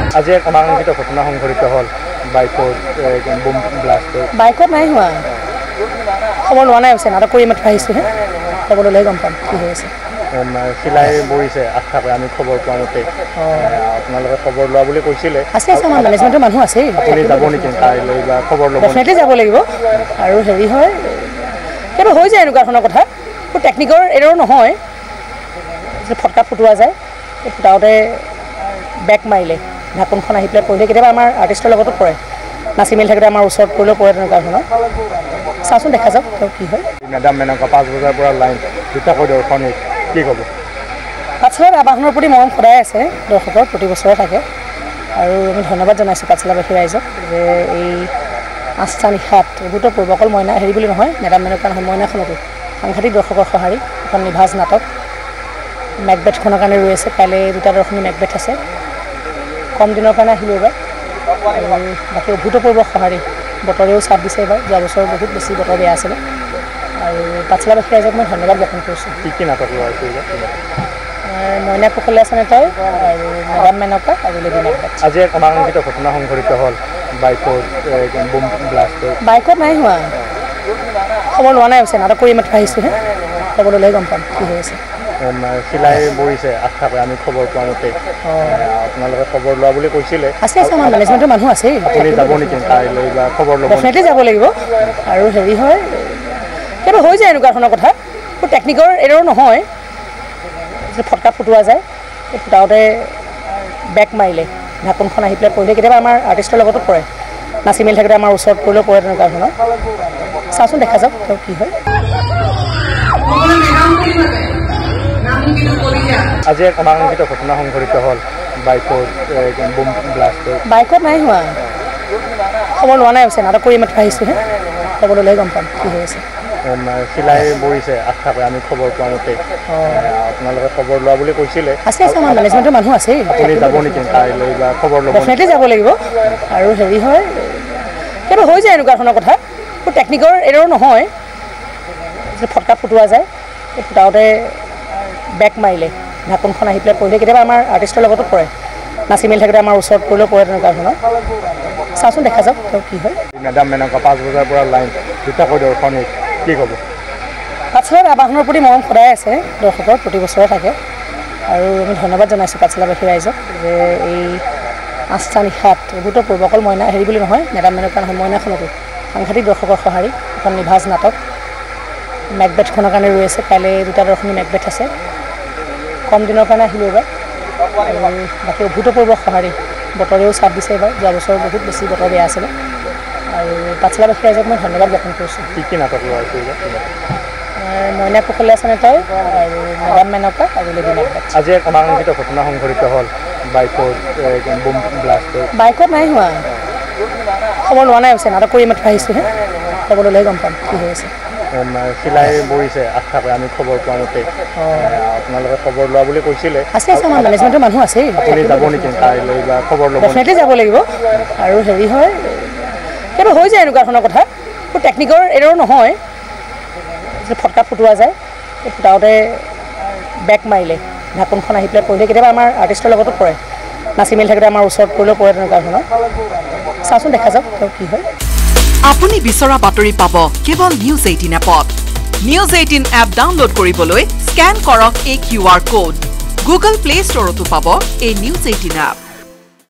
আজি এক অনাকাংক্ষিত ঘটনা সংঘটিত হল বাইকত বোম ব্লাষ্ট বাইকত নাই হোৱা খবৰ লোৱা নাই হৈছে নাটক কৰি মাত্ৰ আহিছোঁহে খবৰ ল'লে গম পাম কি হৈ আছে চিলাই বহিছে আশাকৈ আমি খবৰ পোৱা মতে আপোনালোকে খবৰ লোৱা বুলি কৈছিলে আছে আমাৰ মেনেজমেণ্টৰ মানুহ আছেই আপুনি যাব নেকি কাইলৈ বা খবৰ ল'ব ডেফিনেটলি যাব লাগিব আৰু হেৰি হয় কেতিয়াবা হৈ যায় এনেকুৱা ধৰণৰ কথা টেকনিকৰ এৰৰ নহয় যে ফটকা ফুটোৱা যায় এই ফুটাওঁতে বেক মাৰিলে ঢাকোনখন আহি পেলাই পৰিলে কেতিয়াবা আমাৰ আৰ্টিষ্টৰ লগতো পৰে নাচি মেলি থাকোঁতে আমাৰ ওচৰত পৰিলেও পৰে তেনেকুৱা ধৰণৰ চাওঁচোন দেখা যাওক তেওঁ কি হয় মেডাম মেনকা 5 বজাৰ পৰা লাইন দুটাকৈ দৰ্শনী কি ক'ব পাঠশালাৰ আৱাসনৰ প্ৰতি মৰম সদায় আছে দৰ্শকৰ প্ৰতি বছৰে থাকে আৰু আমি ধন্যবাদ জনাইছোঁ পাঠশালাবাসী ৰাইজক যে এই 8টা নিশাত অভূতপূৰ্ব অকল মইনা হেৰি বুলি নহয় মেডাম মেনকা নহয় মইনাখনতো সাংঘাতিক দৰ্শকৰ সঁহাৰি এখন নিভাজ নাটক মেকবেথখনৰ কাৰণে ৰৈ আছে কাইলৈ 2টা দৰ্শনী মেকবেথ আছে কম দিনৰ কাৰণে আহিলোঁ এইবাৰ আৰু বাকী অভূতপূৰ্ব সঁহাৰি বতৰেও চাপ দিছে এইবাৰ যোৱা বছৰ বহুত বেছি বতৰ বেয়া আছিলে আৰু পাঠশালাবাসী ৰাইজক মই ধন্যবাদ জ্ঞাপন কৰিছোঁ কি নাটক লোৱা হৈছে মইনা কুশলীয়া চেনেটৰ আৰু মেডাম মেনকা আৰু লেডি মেকবেথ আজি এক অনাকাংক্ষিত ঘটনা সংঘটিত হল বাইকত বোম ব্লাষ্ট বাইকত নাই হোৱা খবৰ লোৱা নাই হৈছে নাটক কৰি মাত্ৰ আহিছোঁহে খবৰ ল'লে গম পাম কি হৈ আছে চিলাই বহিছে আশাকৈ আমি খবৰ পোৱা মতে আপোনালোকে খবৰ লোৱা বুলি কৈছিলে আছে আমাৰ মেনেজমেণ্টৰ মানুহ আছেই আপুনি যাব নেকি কাইলৈ বা খবৰ ল'ব ডেফিনেটলি যাব লাগিব আৰু হেৰি হয় কেতিয়াবা হৈ যায় এনেকুৱা ধৰণৰ কথা টেকনিকৰ এৰৰ নহয় যে ফটকা ফুটোৱা যায় এই ফুটাওঁতে বেক মাৰিলে ঢাকোনখন আহি পেলাই পৰিলে কেতিয়াবা আমাৰ আৰ্টিষ্টৰ লগতো পৰে নাচি মেলি থাকোঁতে আমাৰ ওচৰত পৰিলেও পৰে তেনেকুৱা ধৰণৰ চাওঁচোন দেখা যাওক তেওঁ কি হয় আজি এক অনাকাংক্ষিত ঘটনা সংঘটিত হল বাইকত বোম ব্লাষ্ট বাইকত নাই হোৱা খবৰ লোৱা নাই হৈছে নাটক কৰি মাত্ৰ আহিছোঁহে খবৰ ল'লে গম পাম কি হৈ আছে চিলাই বহিছে আশাকৈ আমি খবৰ পোৱা মতে আপোনালোকে খবৰ লোৱা বুলি কৈছিলে আছে আমাৰ মেনেজমেণ্টৰ মানুহ আছেই আপুনি যাব নেকি কাইলৈ বা খবৰ ল'ব ডেফিনেটলি যাব লাগিব আৰু হেৰি হয় কেতিয়াবা হৈ যায় এনেকুৱা ধৰণৰ কথা টেকনিকৰ এৰৰ নহয় যে ফটকা ফুটোৱা যায় এই ফুটাওঁতে বেক মাৰিলে ঢাকোনখন আহি পেলাই পৰিলে কেতিয়াবা আমাৰ আৰ্টিষ্টৰ লগতো পৰে নাচি মেলি থাকোঁতে আমাৰ ওচৰত পৰিলেও পৰে তেনেকুৱা ধৰণৰ চাওঁচোন দেখা যাওক তেওঁ কি হয় মেডাম মেনকা 5 বজাৰ পৰা লাইন দুটাকৈ দৰ্শনী কি ক'ব পাঠশালাৰ আৱাসনৰ প্ৰতি মৰম সদায় আছে দৰ্শকৰ প্ৰতি বছৰে থাকে আৰু আমি ধন্যবাদ জনাইছোঁ পাঠশালাবাসী ৰাইজক যে এই 8টা নিশাত অভূতপূৰ্ব অকল মইনা হেৰি বুলি নহয় মেডাম মেনকা নহয় মইনাখনতো সাংঘাতিক দৰ্শকৰ সঁহাৰি এখন নিভাজ নাটক মেকবেথখনৰ কাৰণে ৰৈ আছে কাইলৈ 2টা দৰ্শনী মেকবেথ আছে কম দিনৰ কাৰণে আহিলোঁ এইবাৰ আৰু বাকী অভূতপূৰ্ব সঁহাৰি বতৰেও চাপ দিছে এইবাৰ যোৱা বছৰ বহুত বেছি বতৰ বেয়া আছিলে আৰু পাঠশালাবাসী ৰাইজক মই ধন্যবাদ জ্ঞাপন কৰিছোঁ কি নাটক লোৱা হৈছে মইনা কুশলীয়া চেনেটৰ আৰু মেডাম মেনকা আৰু লেডি মেকবেথ আজি এক অনাকাংক্ষিত ঘটনা সংঘটিত হল বাইকত বোম ব্লাষ্ট বাইকত নাই হোৱা খবৰ লোৱা নাই হৈছে নাটক কৰি মাত্ৰ আহিছোঁহে খবৰ ল'লে গম পাম কি হৈ আছে চিলাই বহিছে আশাকৈ আমি খবৰ পোৱা মতে আপোনালোকে খবৰ লোৱা বুলি কৈছিলে আছে আমাৰ মেনেজমেণ্টৰ মানুহ আছেই আপুনি যাব নেকি কাইলৈ বা খবৰ ল'ব ডেফিনেটলি যাব লাগিব আৰু হেৰি হয় কেতিয়াবা হৈ যায় এনেকুৱা ধৰণৰ কথা টেকনিকৰ এৰৰ নহয় যে ফটকা ফুটোৱা যায় এই ফুটাওঁতে বেক মাৰিলে ঢাকোনখন আহি পেলাই পৰিলে কেতিয়াবা আমাৰ আৰ্টিষ্টৰ লগতো পৰে নাচি মেলি থাকোঁতে আমাৰ ওচৰত পৰিলেও পৰে তেনেকুৱা ধৰণৰ চাওঁচোন দেখা যাওক তেওঁ কি হয় আপুনি বিচৰা বাতৰি পাব কেৱল নিউজ 18 এপত নিউজ 18 এপ ডাউনলোড কৰিবলৈ স্ক্যান কৰক এই QR কোড গুগল প্লে ষ্টৰতো পাব এই নিউজ 18 এপ